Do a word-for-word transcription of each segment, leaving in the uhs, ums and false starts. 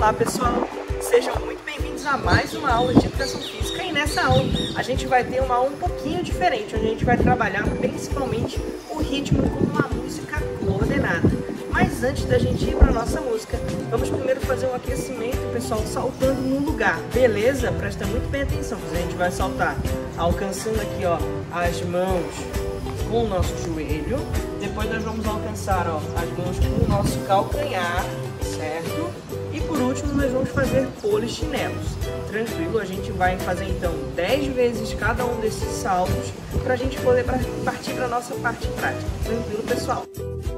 Olá pessoal, sejam muito bem-vindos a mais uma aula de Educação Física. E nessa aula a gente vai ter uma aula um pouquinho diferente, onde a gente vai trabalhar principalmente o ritmo com uma música coordenada. Mas antes da gente ir para a nossa música, vamos primeiro fazer um aquecimento, pessoal, saltando no lugar, beleza? Presta muito bem atenção, pois a gente vai saltar alcançando aqui, ó, as mãos com o nosso joelho. Depois nós vamos alcançar, ó, as mãos com o nosso calcanhar, certo? E por último nós vamos fazer polichinelos. Tranquilo? A gente vai fazer então dez vezes cada um desses saltos para a gente poder partir para a nossa parte prática. Tranquilo, pessoal?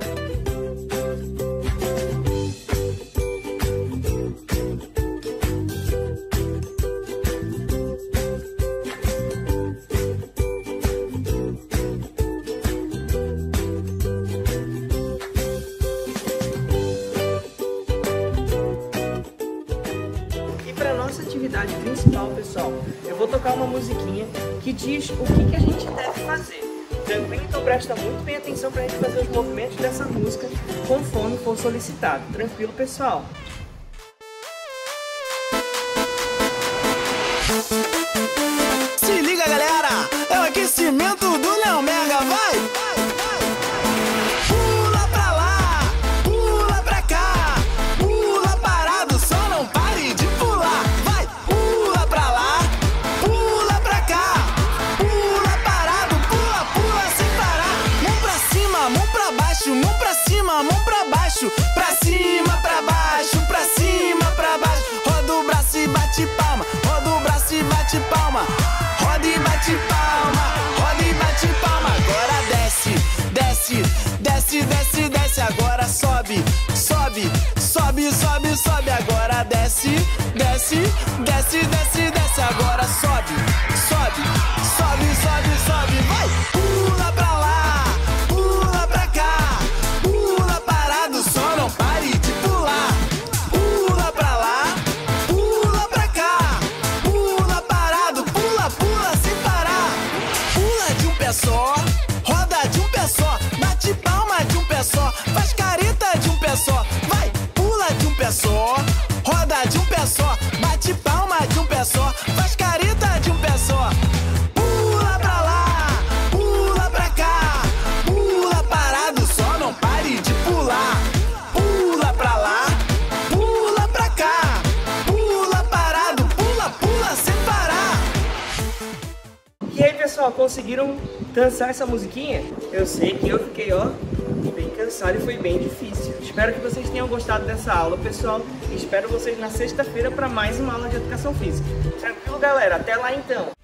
Para nossa atividade principal, pessoal, eu vou tocar uma musiquinha que diz o que, que a gente deve fazer. Tranquilo? Então presta muito bem atenção para a gente fazer os movimentos dessa música conforme for solicitado. Tranquilo, pessoal? Se liga, galera! É o aquecimento do Léo Mega, vai! Mão pra cima, mão pra baixo, pra cima, pra baixo, pra cima, pra baixo. Roda o braço e bate palma, roda o braço e bate palma, roda e bate palma, roda e bate palma. Agora desce, desce, desce, desce, desce. Agora sobe, sobe, sobe, sobe, sobe. Agora desce, desce, desce, desce, desce. Agora sobe, sobe, sobe, sobe, sobe. Vai, pula pra lá. Só, roda de um pé só, bate palma de um pé só, faz careta de um pé só, vai, pula de um pé só, roda de um pé só, bate palma de um pé só, faz careta de um pé só. Pula pra lá, pula pra cá, pula parado só, não pare de pular. Pula pra lá, pula pra cá, pula parado, pula, pula sem parar. E aí, pessoal, conseguiram dançar essa musiquinha? Eu sei que eu fiquei, ó, bem cansado e foi bem difícil. Espero que vocês tenham gostado dessa aula, pessoal. E espero vocês na sexta-feira para mais uma aula de Educação Física. Tranquilo, galera? Até lá, então!